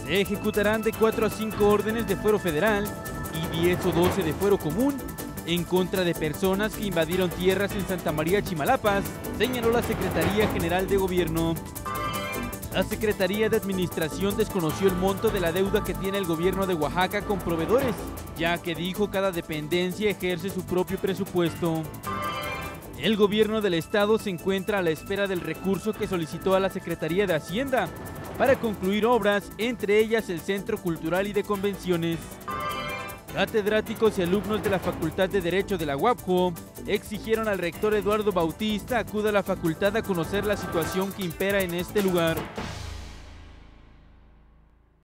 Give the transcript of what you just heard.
Se ejecutarán de 4 a 5 órdenes de fuero federal y 10 o 12 de fuero común en contra de personas que invadieron tierras en Santa María Chimalapas, señaló la Secretaría General de Gobierno. La Secretaría de Administración desconoció el monto de la deuda que tiene el gobierno de Oaxaca con proveedores, ya que dijo cada dependencia ejerce su propio presupuesto. El gobierno del estado se encuentra a la espera del recurso que solicitó a la Secretaría de Hacienda para concluir obras, entre ellas el Centro Cultural y de Convenciones. Catedráticos y alumnos de la Facultad de Derecho de la UAPJO exigieron al rector Eduardo Bautista acuda a la facultad a conocer la situación que impera en este lugar.